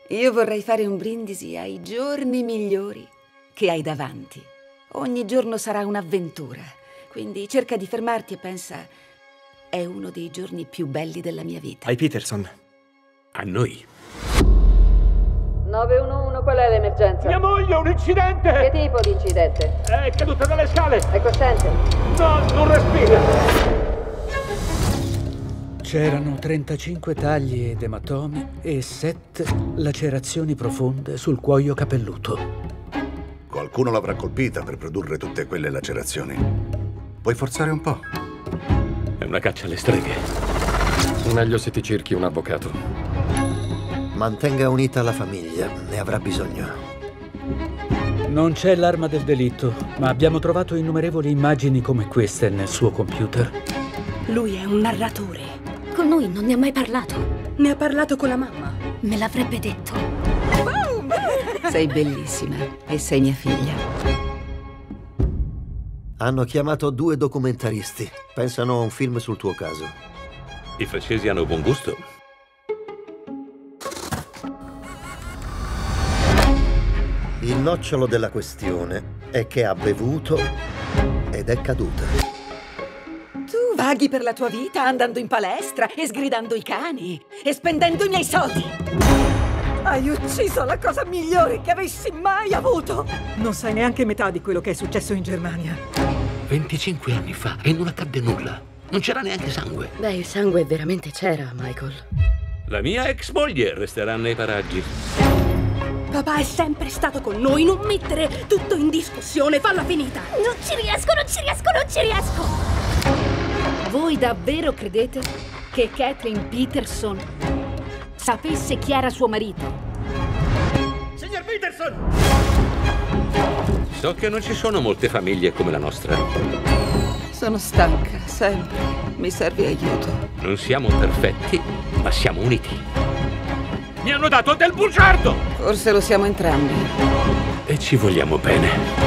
Io vorrei fare un brindisi ai giorni migliori che hai davanti. Ogni giorno sarà un'avventura, quindi cerca di fermarti e pensa: è uno dei giorni più belli della mia vita. Ai Peterson. A noi. 911, qual è l'emergenza? Mia moglie ha un incidente! Che tipo di incidente? È caduta dalle scale! È cosciente? No, non respira! C'erano 35 tagli ed ematomi e 7 lacerazioni profonde sul cuoio capelluto. Qualcuno l'avrà colpita per produrre tutte quelle lacerazioni. Puoi forzare un po'? È una caccia alle streghe. Meglio se ti cerchi un avvocato. Mantenga unita la famiglia, ne avrà bisogno. Non c'è l'arma del delitto, ma abbiamo trovato innumerevoli immagini come queste nel suo computer. Lui è un narratore. Con noi non ne ha mai parlato. Ne ha parlato con la mamma. Me l'avrebbe detto. Boom! Sei bellissima e sei mia figlia. Hanno chiamato 2 documentaristi. Pensano a un film sul tuo caso. I francesi hanno buon gusto. Il nocciolo della questione è che ha bevuto ed è caduta. Tu vaghi per la tua vita andando in palestra e sgridando i cani e spendendo i miei soldi. Hai ucciso la cosa migliore che avessi mai avuto. Non sai neanche metà di quello che è successo in Germania. 25 anni fa e non accadde nulla. Non c'era neanche sangue. Beh, il sangue veramente c'era, Michael. La mia ex moglie resterà nei paraggi. Papà è sempre stato con noi, non mettere tutto in discussione, falla finita. Non ci riesco, non ci riesco, non ci riesco. Voi davvero credete che Kathleen Peterson sapesse chi era suo marito? Signor Peterson! So che non ci sono molte famiglie come la nostra. Sono stanca, sempre. Mi serve aiuto. Non siamo perfetti, ma siamo uniti. Mi hanno dato del bugiardo! Forse lo siamo entrambi. E ci vogliamo bene.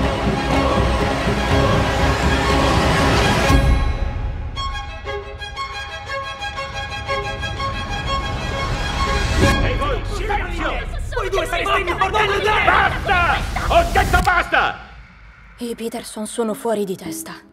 Ehi voi, silenzio! Voi due sareste il bordello di... Basta! Ho detto basta! I Peterson sono fuori di testa.